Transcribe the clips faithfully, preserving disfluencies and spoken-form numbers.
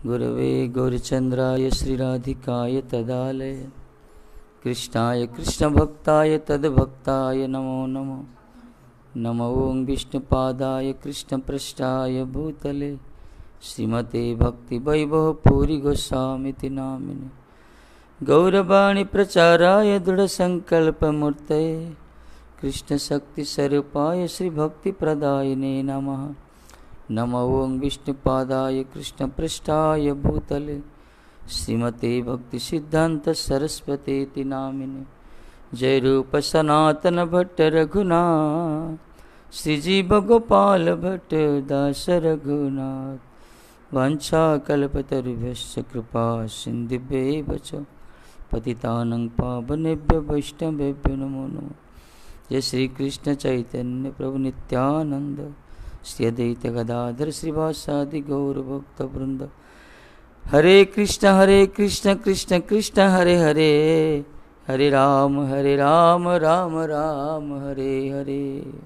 गुरवे गौरचंद्राय श्रीराधिकाय तदालय कृष्णाय कृष्णभक्ताय तद्भक्ताय नमो नमो नमो ओं विष्णुपादाय कृष्णपृष्ठाय भूतले श्रीमते भक्ति वैभव पूरी गोस्वामिति नामिने गौरवाणी प्रचाराय दृढ़ संकल्प मूर्तये कृष्ण शक्ति स्वरूपाय श्री भक्ति प्रदायिने नमः नमो ओं विष्णुपादाय कृष्णपृष्ठाय भूतले श्रीमते भक्ति सिद्धांत सरस्वती नामिने जय रूप सनातन भट्ट रघुनाथ श्रीजीव गोपाल भट्ट दास रघुनाथ वाञ्छाकल्पतरुभ्यश्च कृपा सिन्धुभ्येव च पतितानं पावनेभ्यो वैष्णवेभ्यो नमो नमः। जय श्री कृष्ण चैतन्य प्रभु नित्यानंद श्री अद्वैत गदाधर श्रीवासादि गौर भक्त वृंद। हरे कृष्ण हरे कृष्ण कृष्ण कृष्ण हरे हरे हरे राम हरे Ram Ram Ram Hare Hare.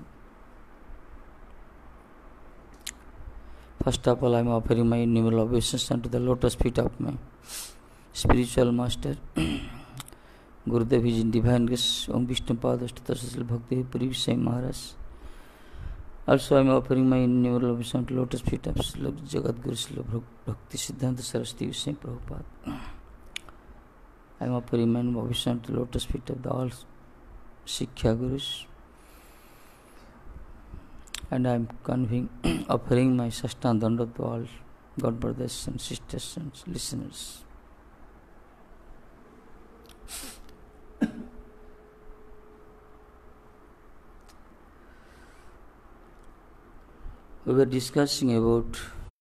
First of all, I am offering my innumerable obeisances unto the lotus feet of my spiritual master, Gurudev, His Divine Grace, Om Vishnu Padastha Bhakti Puri Sai Maharaj. Also, I am offering my innumerable obeisances unto lotus feet of Jagat Guru Srila Bhakti Siddhanta Saraswati Sai Prabhupada. I am offering my obeisances unto lotus feet of the all Sikhya Gurus. And I am conveying, offering my Sashtanga Dandavat to all God brothers and sisters and listeners. We were discussing about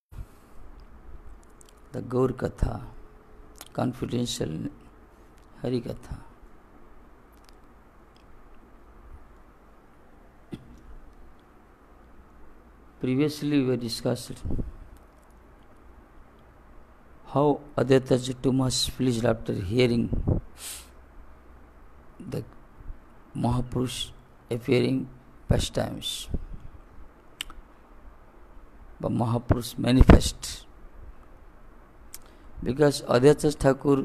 the Gaur Katha, confidential Hari Katha. Previously we discussed how Advaitaji too much pleased after hearing the Mahapurush appearing pastimes. But Mahapurush manifest. Because Advaita Thakur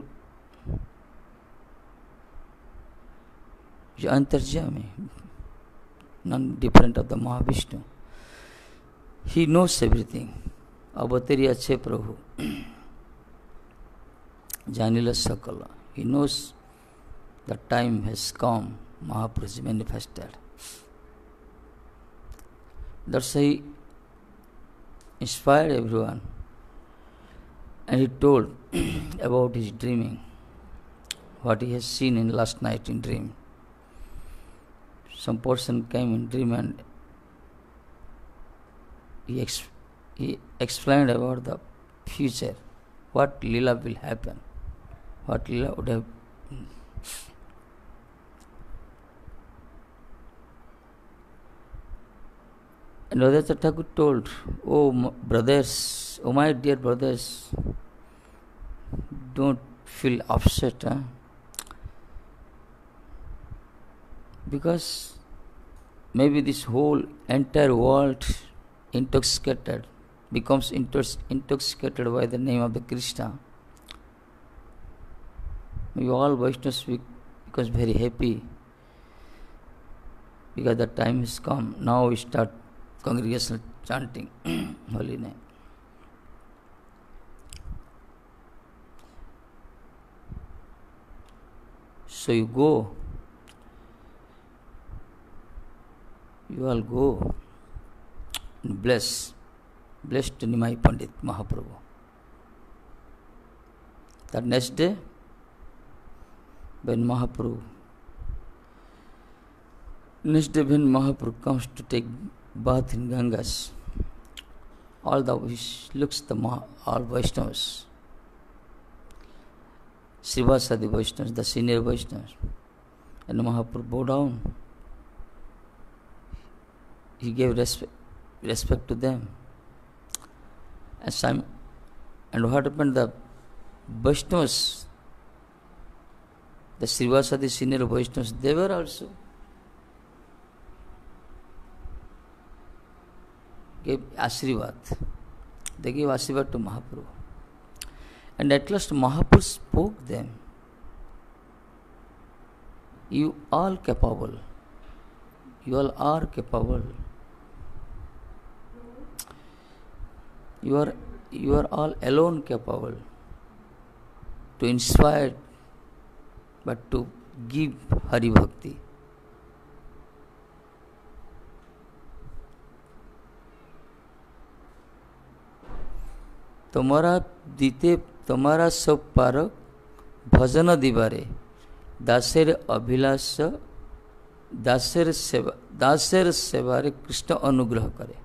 is Antarjami, none different of the Mahavishnu. He knows everything. Avatari Ache Prabhu. Janila Sakala. He knows the time has come. Mahaprabhu manifested. That's why he inspired everyone. And he told about his dreaming. What he has seen in last night in dream. Some person came in dream and He, ex- he explained about the future, what Leela will happen, what Leela would have. And Advaita Thakur told, oh brothers, oh my dear brothers, don't feel upset, huh? Because maybe this whole entire world intoxicated, becomes intox- intoxicated by the name of the Krishna. We all Vaishnavas becomes very happy because the time has come. Now we start congregational chanting holy name. So you go, you all go. Bless, blessed Nimai Pandit Mahaprabhu. The next day, when Mahaprabhu, next day when Mahaprabhu comes to take bath in Gangas, all the looks the Maha, all Vaishnavas, Srivasadi Vaishnavas, the senior Vaishnavas, and Mahaprabhu bow down. He gave respect. respect to them. And, some, and what happened, the Vaishnavas, the Srivasadi senior Vaishnavas, they were also gave Ashrivad. They gave Ashrivad to Mahaprabhu. And at last Mahaprabhu spoke them. You all capable. You all are capable. You are you are all alone capable to inspire, but to give Hari Bhakti. तुम्हारा दीते तुम्हारा सब park भजन दिवारे दासेर अभिलाष दासेर सेवा दासेर सेवारे कृष्ण अनुग्रह करे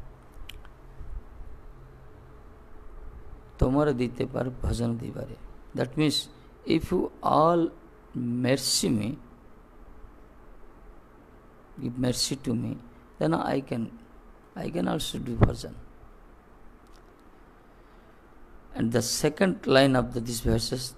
तुम्हारा दीते पार भजन दिवारे. That means if you all mercy me, give mercy to me, then I can I can also do bhajan. And the second line of the, these verses,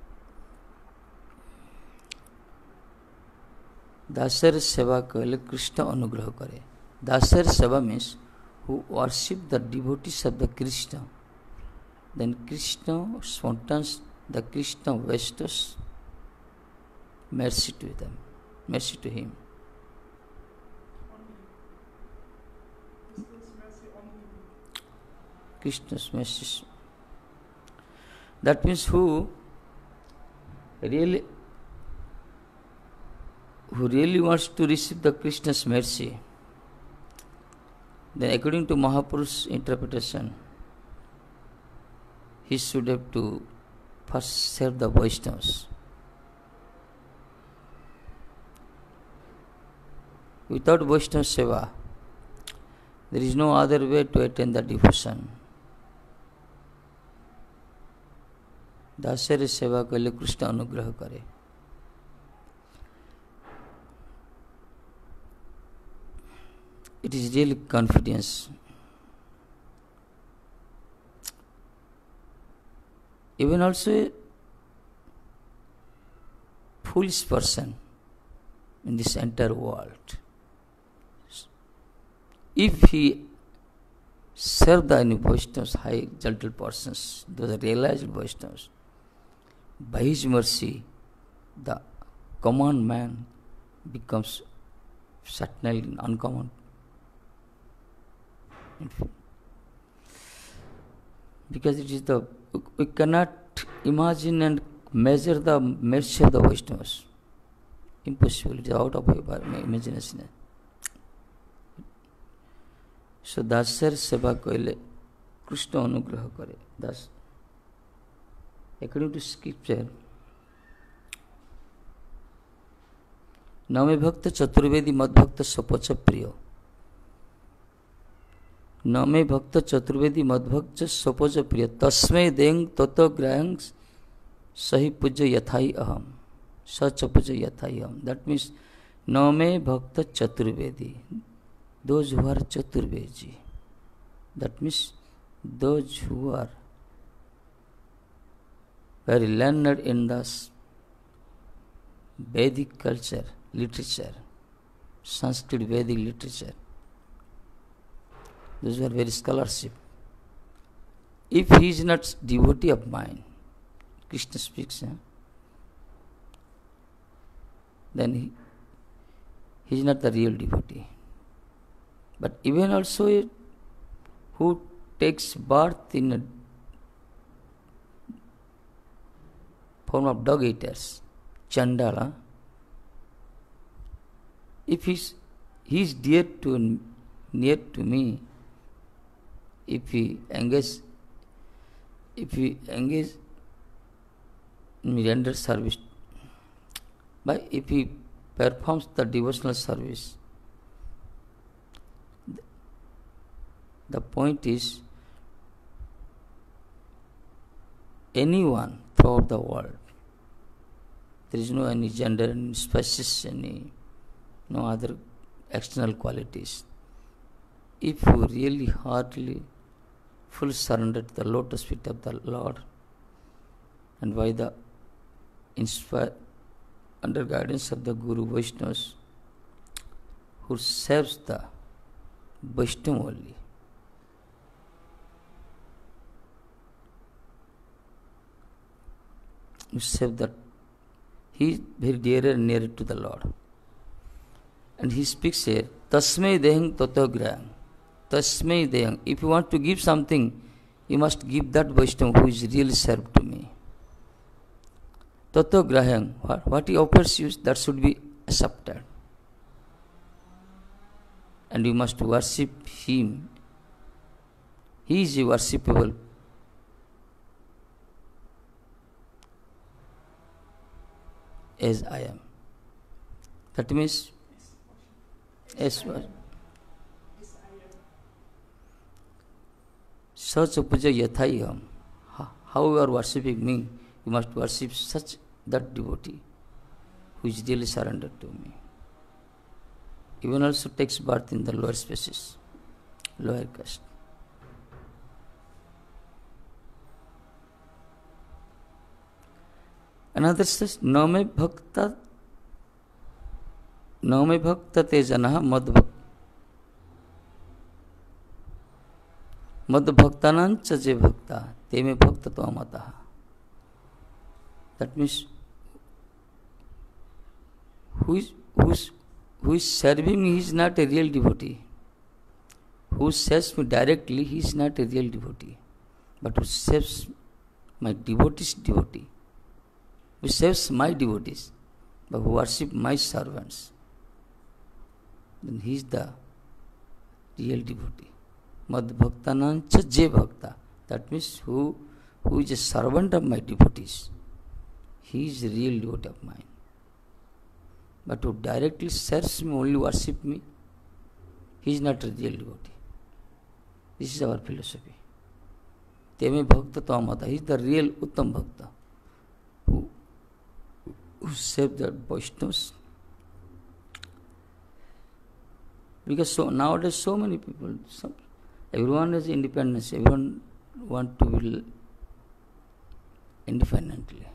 Dasar Seva Kale Krishna Anugraha Kare. Dasar Seva means who worship the devotees of the Krishna. Then Krishna spontaneous, the Krishna bestows mercy to them, mercy to him. Krishna's mercy. That means who really who really wants to receive the Krishna's mercy, then according to Mahaprabhu's interpretation, he should have to first serve the Vaishnavas. Without Vaishnava Seva, there is no other way to attain the devotion. दासेर सेवा कले कृष्ण अनुग्रह करे. It is really confidence. Even also a foolish person in this entire world, if he serve the Vaishnavas, high gentle persons, those realized Vaishnavas, by his mercy, the common man becomes certainly uncommon. Because it is the, we cannot imagine and measure the mercy of the Vaishnavas. Impossible, it is out of our imagination. So, Dasar Seva Koile, Krishna Anugraha Kare. Das. According to scripture, Name Bhakta Chaturvedi Mad Bhakta Sapacha Priyo. Name Bhakta Chaturvedi Mad Bhakta Sapacha Priyo. Tasme Deng Tato Grahang Sahi Puja Yathai Aham. Sacha Puja Yathai Aham. That means Name Bhakta Chaturvedi. Those who are Chaturvedi. That means those who are very learned in the Vedic culture, literature, Sanskrit Vedic literature. Those are very scholarship. If he is not devotee of mine, Krishna speaks, eh? then he, he is not the real devotee. But even also a, who takes birth in a form of dog eaters, Chandala, if he's, he is dear to near to me, if he engage, if he engage me render service, but if he performs the devotional service, the point is anyone throughout the world, there is no any gender, any species, any no other external qualities. If you really heartily full surrender to the lotus feet of the Lord, and by the inspire under guidance of the Guru Vaishnavas, who serves the Vaishnava only, who save that. He is very dearer and nearer to the Lord. And he speaks here, Tasmai Dehang Tatograham. Tasmai Dehang. If you want to give something, you must give that Vaishnava who is really served to me. Tatograham. What, what he offers you, that should be accepted. And you must worship him. He is worshipable. As I am. That means, as such a puja yathayam. How you are worshipping me, you must worship such that devotee who is really surrendered to me. Even also takes birth in the lower species, lower caste. Another says, Name Bhakta Name Bhakta Tejanaha Madhvak Madhbhaktanancha Je Bhakta Teme Bhakta Tvamataha. That means who is who is who is serving me, he is not a real devotee. Who serves me directly, he is not a real devotee. But who serves my devotee's devotee, who serves my devotees, but who worship my servants, then he is the real devotee. Madhbhaktanancha je bhakta. That means who who is a servant of my devotees, he is a real devotee of mine. But who directly serves me, only worship me, he is not a real devotee. This is our philosophy. Teme bhakta tvamata. He is the real Uttam Bhakta who who serve the Vaishnavas. Because so nowadays so many people, some, everyone has independence, everyone want to will independently.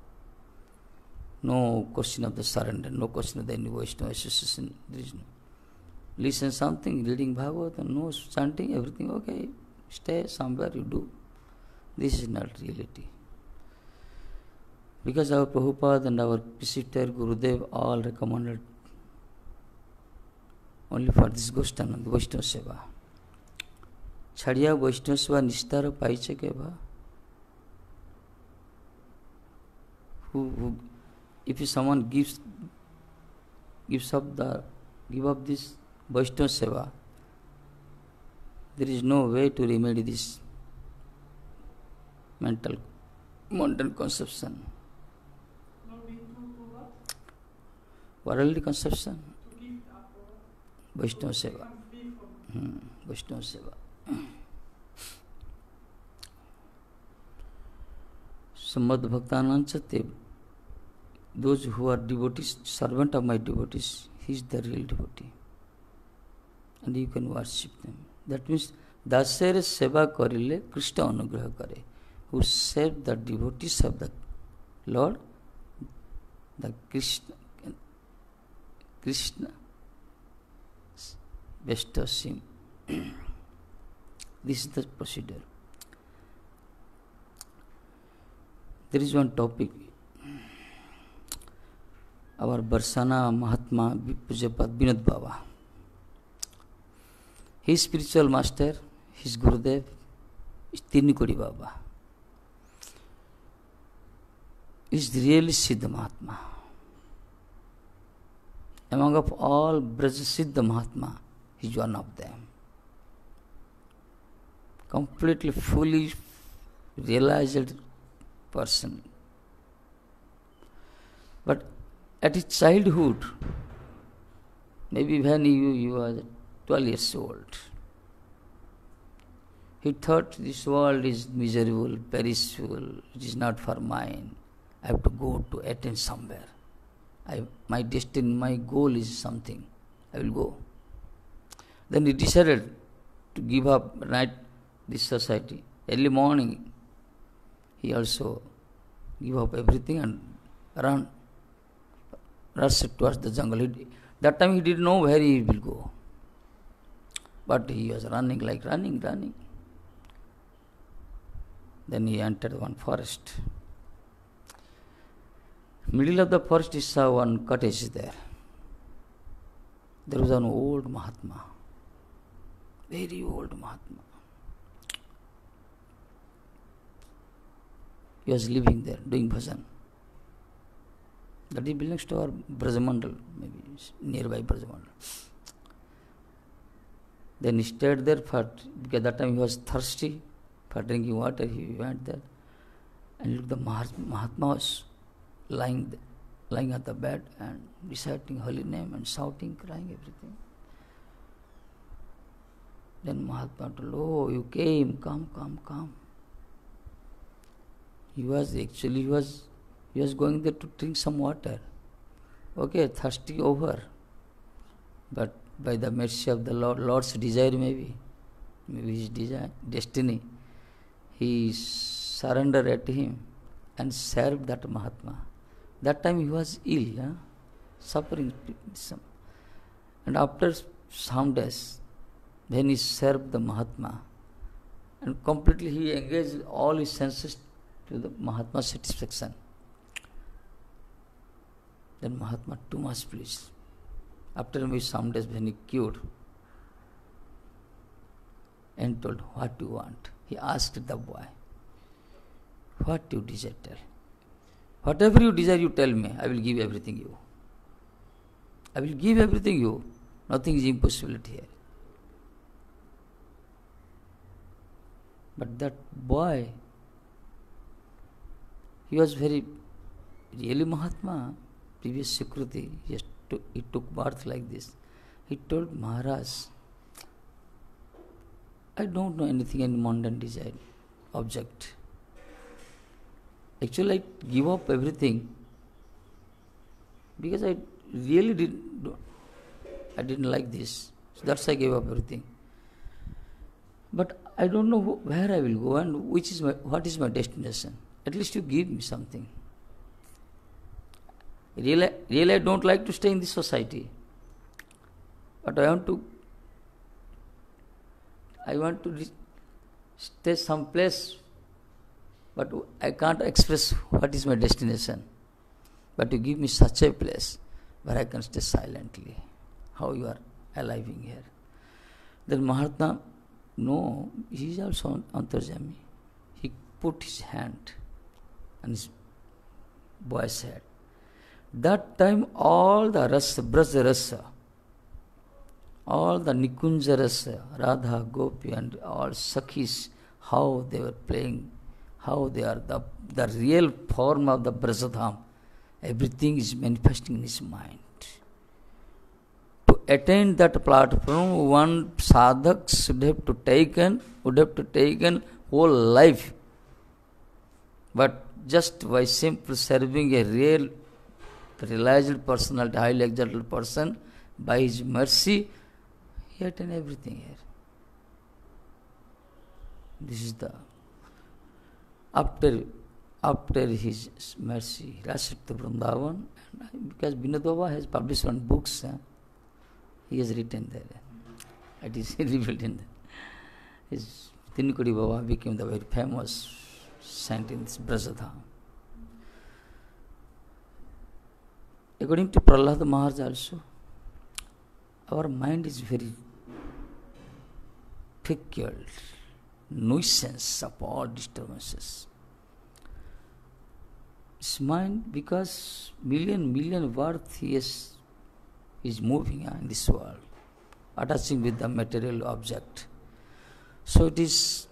No question of the surrender, no question of the any Vaishnava association. There is no. Listen something, reading Bhagavad, no chanting, everything, okay, stay somewhere you do. This is not reality. Because our Prabhupada and our Preceptor Gurudev all recommended only for this Goshtana, the Vaishnava Seva. Chadiya Vaishnava Seva Nishtara Paiche Keva. Who, who, if someone gives gives up the give up this Vaishnava Seva, there is no way to remedy this mental modern conception. Worldly conception. Vaishnava Seva. Hmm. Vaishnava Seva. Samad Bhaktanancha, those who are devotees, servant of my devotees, he is the real devotee. And you can worship them. That means, Dasere Seva Karile Krishna Anugraha Kare. Who serve the devotees of the Lord, the Krishna, Krishna bestows him. This is the procedure. There is one topic. Our Barsana Mahatma Pujapad Vinod Baba. His spiritual master, his Gurudev, is Tirnikodi Baba. Is really Siddha Mahatma. Among of all Braja Siddha Mahatma, he is one of them. Completely, fully realized person. But at his childhood, maybe when you, you were twelve years old, he thought this world is miserable, perishable, it is not for mine. I have to go to attain somewhere. I, my destiny, my goal is something. I will go. Then he decided to give up night this society. Early morning, he also gave up everything and ran, rushed towards the jungle. He, that time he didn't know where he will go. But he was running like running, running. Then he entered one forest. Middle of the forest is uh, one cottage there. There was an old Mahatma, very old Mahatma. He was living there, doing bhajan. That he belongs to our Brajamandal, maybe nearby Brajamandal. Then he stayed there for, because that time he was thirsty for drinking water. He went there and looked, the Mahatma was lying, lying at the bed and reciting holy name and shouting, crying, everything. Then Mahatma told, oh, you came, come, come, come. He was actually, he was, he was going there to drink some water. Okay, thirsty over. But by the mercy of the Lord, Lord's desire maybe, maybe his desire, destiny, he surrendered at him and served that Mahatma. That time he was ill, huh? Suffering. And after some days, then he served the Mahatma. And completely he engaged all his senses to the Mahatma's satisfaction. Then Mahatma too much pleased. After maybe some days when he cured and told, what do you want? He asked the boy, what do you desire, tell. Whatever you desire, you tell me. I will give everything you. I will give everything you. Nothing is impossibility here. But that boy, he was very, really Mahatma, previous Sukriti, he, took, he took birth like this. He told Maharaj, I don't know anything in mundane desire, object. Actually, I give up everything because I really didn't, I didn't like this. So that's why I gave up everything. But I don't know who, where I will go and which is my, what is my destination. At least you give me something. Really, really I don't like to stay in this society. But I want to, I want to stay someplace, but I can't express what is my destination. But you give me such a place where I can stay silently. How you are arriving here. Then Mahatma, no, he is also Antarjami. He put his hand on his boy's head. That time all the rasa, Braja rasa, all the Nikunja rasa, Radha, Gopi and all Sakhis, how they were playing, how they are the, the real form of the Brajadham, everything is manifesting in his mind. To attain that platform, one sadhak should have to taken, would have to taken whole life. But just by simply serving a real realized personality, highly exalted person, by his mercy, he attained everything here. This is the, after after his mercy, Rashid Vrindavan, because Vinod Baba has published one books, uh, he has written there. It is revealed in there. His Tinkudi Baba became the very famous saint in this Brajadham. According to Prahlad Maharaj also, our mind is very fickle, nuisance of all disturbances. His mind, because million, million worth he is, is moving uh, in this world, attaching with the material object. So it is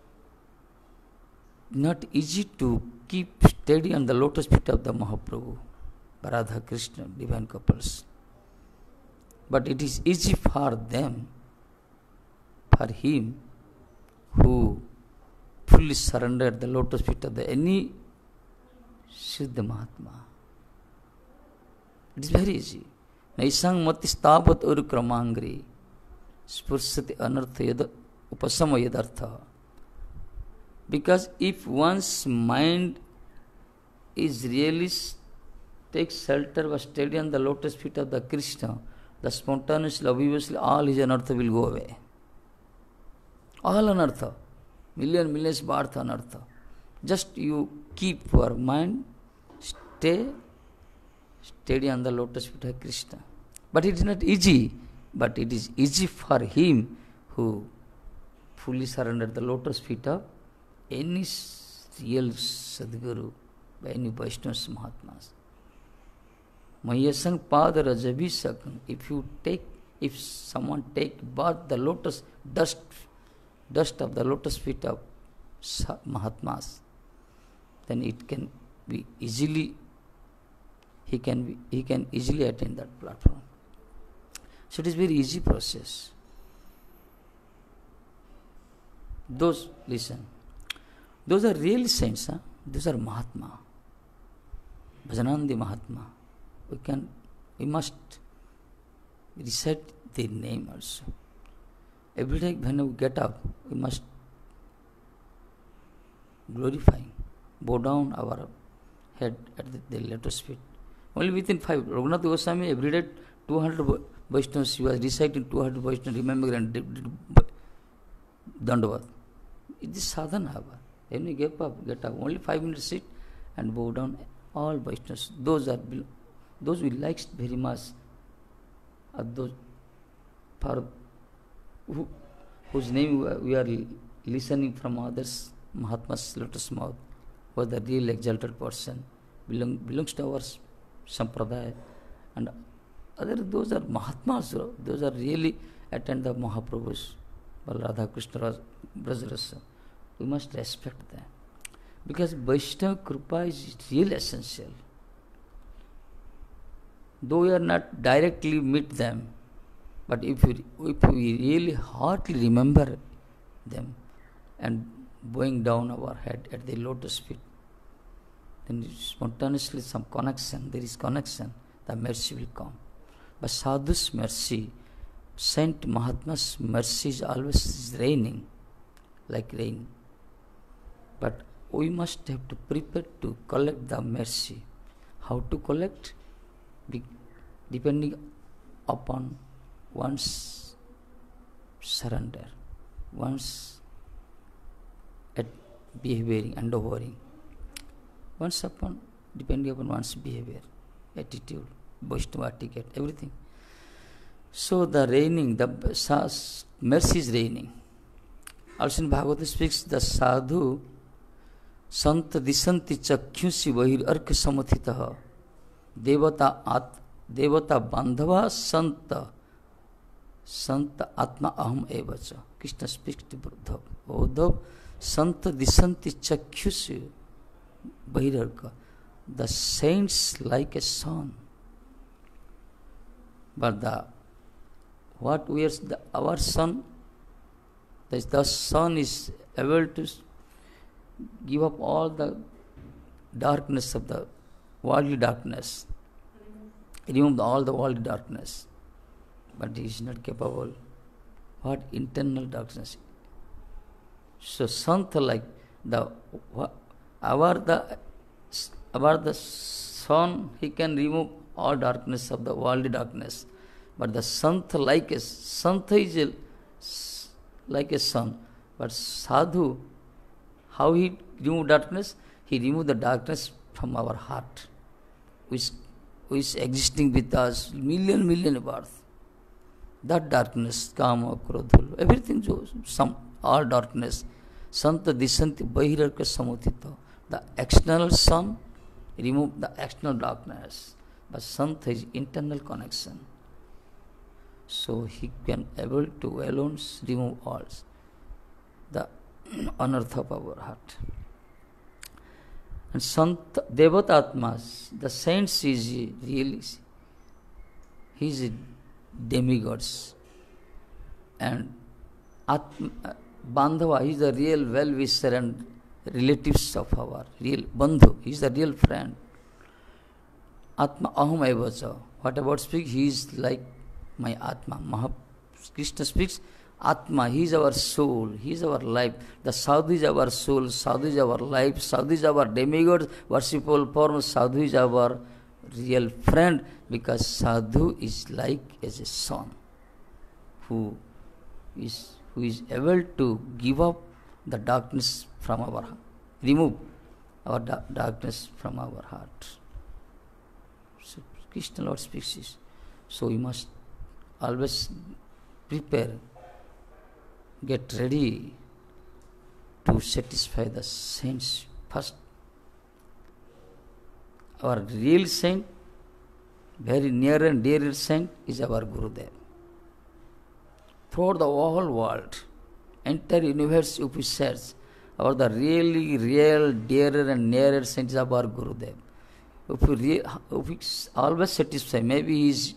not easy to keep steady on the lotus feet of the Mahaprabhu, Radha Krishna, divine couples. But it is easy for them, for him who fully surrendered the lotus feet of the any Siddha Mahatma. It is very easy. Naisang matistapat urukramangri spursati anartha yad upasama yadartha. Because if one's mind is really takes shelter or steady on the lotus feet of the Krishna, the spontaneously, obviously, all his anartha will go away. All anartha. Million, millions birth anartha. Just you keep your mind, stay steady on the lotus feet of Krishna. But it is not easy, but it is easy for him who fully surrendered the lotus feet of any real Sadguru, by any Vaishnavas Mahatmas. Mayasang Padara Javisakam. If you take, if someone take bath the lotus dust, dust of the lotus feet of Mahatmas, then it can be easily, he can be, he can easily attain that platform. So it is very easy process. Those, listen, those are real saints, huh? Those are Mahatma, Bhajanandi Mahatma. We can, we must recite their name also. Every day when we get up, we must glorify, bow down our head at the, the lotus feet. Only within five, Raghunath Goswami every day two hundred Vaishnavas, he was reciting two hundred Vaishnavas, remember and Dandavat. It is sadhana. When you get up, get up, only five minutes sit and bow down, all Vaishnavas. Those are, those we like very much, are those for who, whose name we are listening from others, Mahatma's lotus mouth, was the real exalted person, belong, belongs to our sampradaya, and other, those are Mahatmas, those are really attend the Mahaprabhu's, Radha Krishna Brajarasa. We must respect them. Because Vaishnava Kripa is real essential. Though we are not directly meet them, but if we, if we really heartily remember them and bowing down our head at the lotus feet, then spontaneously some connection, there is connection, the mercy will come. But Sadhu's mercy, Saint Mahatma's mercy is always raining, like rain. But we must have to prepare to collect the mercy. How to collect? Be, depending upon one's surrender, one's at behaving and overing. Once upon, depending upon one's behavior, attitude, Vaishnava etiquette, everything. So the raining, the mercy is raining. Also in Bhagavata speaks, the sadhu sant disanti chakhyusi vahir arka samathitaha devata at devata bandhava santa santa atma aham evacha. Krishna speaks to Uddhav. Uddhav sant disanti chakhyusi vahir arka. The saints like a sun. But the what we are, the, our sun, the, the sun is able to give up all the darkness of the worldly darkness, remove all the worldly darkness, but he is not capable. What internal darkness? So Santa, like the our the our the sun, he can remove all darkness of the worldly darkness. But the Santa like a Santa is a, like a sun. But Sadhu, how he remove darkness? He remove the darkness from our heart, which, which is existing with us million million birth. That darkness, kama, krodhul, everything, some all darkness. Santa disanti bahirarka samutita. The external sun remove the external darkness. But Santa is internal connection. So he can able to alone remove all the unearth of our heart. And Sant Devatatmas, the saints is really, he is demigods. And Atma, Bandhava, he is the real well-wisher and relatives of our real Bandhu, he is the real friend. Atma aham evacha. What about speak? He is like my Atma. Maha, Krishna speaks, Atma, he is our soul, he is our life. The Sadhu is our soul, Sadhu is our life, Sadhu is our demigod, worshipful form, Sadhu is our real friend, because Sadhu is like as a son who is who is able to give up the darkness from our heart, remove our da- darkness from our heart. So Krishna Lord speaks this. So we must always prepare, get ready to satisfy the saints first. Our real saint, very near and dear saint, is our Gurudev. For the whole world, entire universe, if we search, our the really real, dearer and nearer saint is our Gurudev. If we, re- if we always satisfy, maybe he is,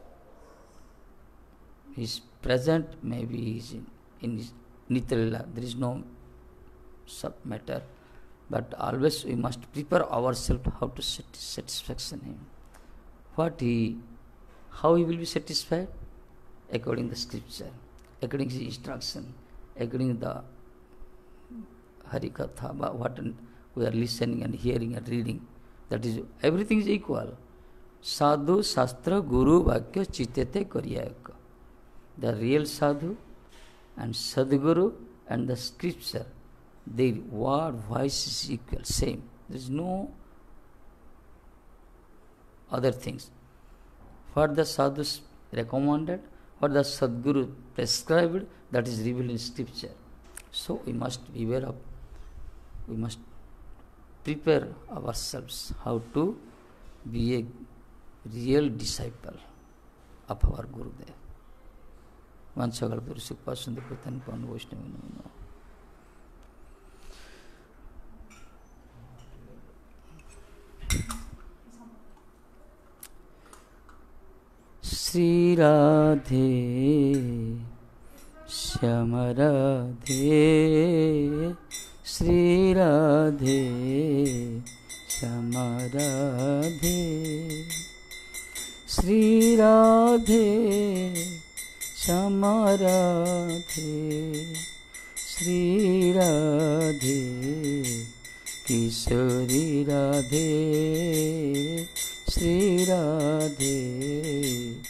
he is present, maybe he is in, in his Nitrila, there is no sub matter, but always we must prepare ourselves how to sat- satisfaction him. What he, how he will be satisfied? According to the scripture, according to his instruction, according to the Harikatha, what we are listening and hearing and reading. That is, everything is equal. Sadhu, Shastra, Guru, Vakya, Chitete, Karyayaka. The real Sadhu and Sadguru and the scripture, their word, voice is equal, same. There is no other things. What the Sadhus recommended, what the Sadguru prescribed, that is revealed in scripture. So we must be aware of, we must prepare ourselves how to be a real disciple of our Gurudev. Vanchagal Purusuk Pasunda Patan Pan Vaishnavi Namo. Sri Radhe Shyama Radhe Sri Radhe Shyama Radhe Sri Radhe Shyama Radhe Sri Radhe Kishori Radhe Sri Radhe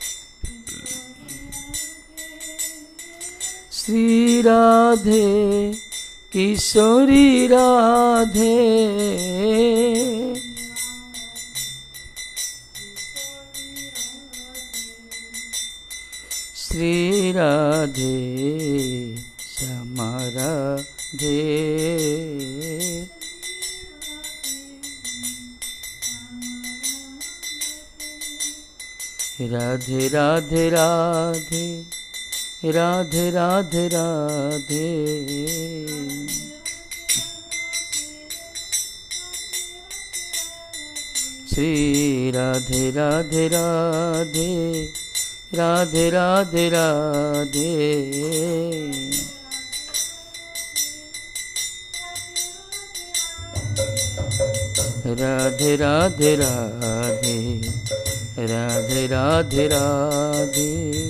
Sri Radhe Kishori Radhe Sri Radhe Shyama Radhe Radhe Radhe Radhe Radhe Radhe Radhe Sri Radhe Radhe Radhe Radhe Radhe Radhe Radhe Radhe Radhe Radhe Radhe Radhe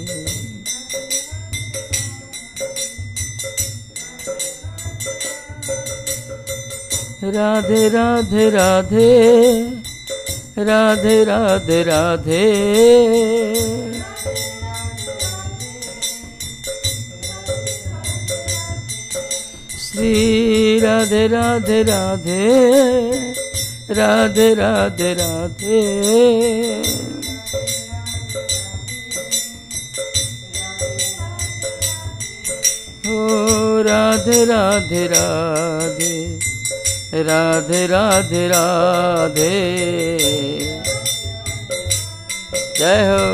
Radhe Radhe Radhe Radhe Radhe Radhe Sri Radhe Radhe Radhe Radhe Radhe Radhe Oh Radhe Radhe Radhe Radhe Radhe Radhe Jai Ho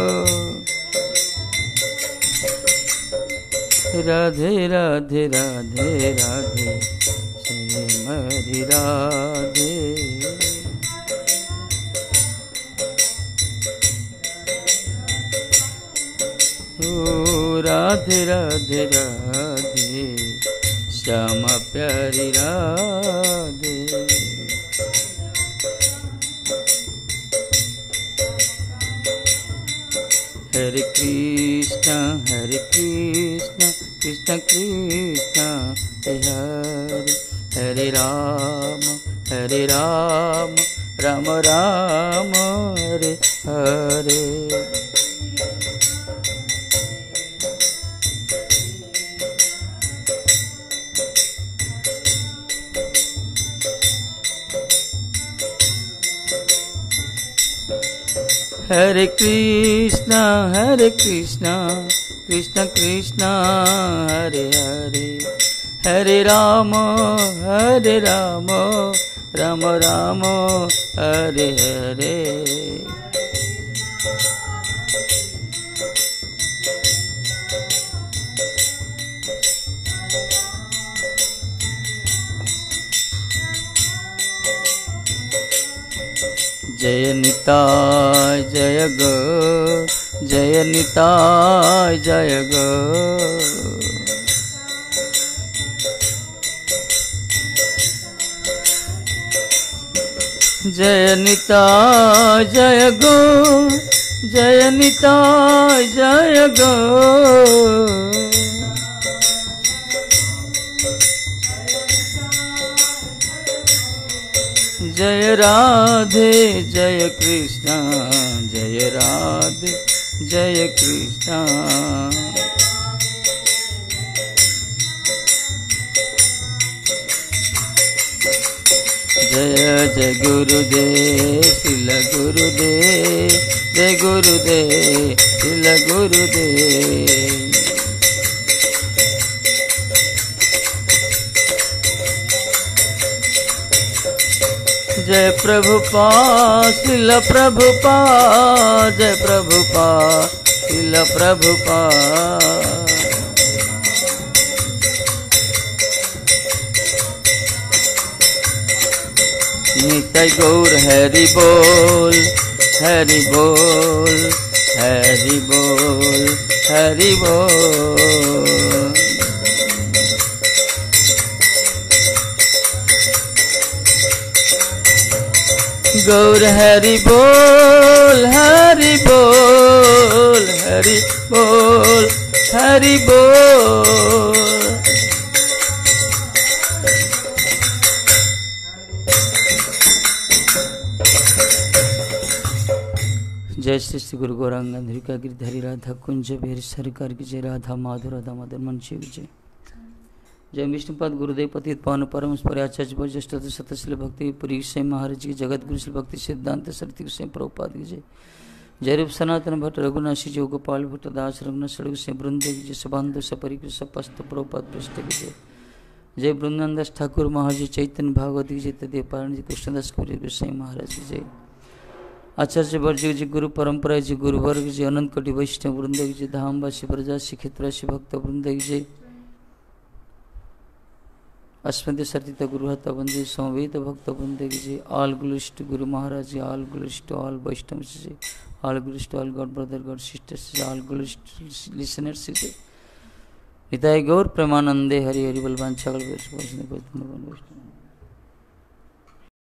Radhe Radhe Radhe Radhe Shri Mari Radhe Oh Radhe Radhe Radhe Shyama Pyari Radhe Hare Krishna Hare Krishna Krishna Krishna Hare Hare Hare Rama Hare Rama Rama Rama Hare Hare Hare Krishna, Hare Krishna, Krishna Krishna, Hare Hare, Hare Rama, Hare Rama, Rama Rama, Hare Hare. जय निताय जय गौर, जय निताय जय गौर। जय निताय जय गौर, जय निताय जय गौर। जय राधे जय कृष्णा, जय राधे जय कृष्णा। जय जय गुरुदेव श्रील गुरुदेव, जय गुरुदेव श्रील गुरुदेव। जय प्रभुपाद श्रील प्रभुपाद, जय प्रभुपाद श्रील प्रभुपाद। निताय गौर हरि बोल, हरि बोल, हरि बोल, हरि बोल। गौर हरि बोल, हरि बोल, हरि बोल, हरि बोल। जय श्री श्री गुरु गौरांग धरिका गिरधरी राधा कुंज बिहारी सरकार की जय। राधा माधुर राधा मदन मन की विजय। जय विष्णुपाद गुरुदेव पतित पावन परम आचार्य वशिष्ठ सतशिल भक्ति पुरी गोसाई महाराज की, जगत गुरु श्री भक्ति सिद्धांत सरस्वती गोसाई प्रभुपाद की जय। जय रूप सनातन भट्ट रघुनाशी जी गोपाल भट्ट दास रघुनाथ सड़क से वृंद की जय। सबांधु सपरिक सपस्त प्रभुपाद पृष्ठ की जय। जय वृंदानदास ठाकुर महाराज चैतन्य भागवत की जय। तदे पारण जी कृष्णदास पुरी गोसाई महाराज की जय। आचार्य वर्ज जी गुरु परंपरा जी गुरु वर्ग जी अनंत कोटि वैष्णव वृंद की जय। धामवासी प्रजासी क्षेत्रवासी भक्त वृंद की जय। अस्मदे सतीत गुरु हता बंदे समवेत भक्त वृंद की जय। All glories Guru Maharaj ji, all glories to all Vaishnava जय, all glories to all god brother god sisters, all glories listeners जय। निताय गौर प्रेमानंदे हरि हरि बलवान छगल वैष्णव।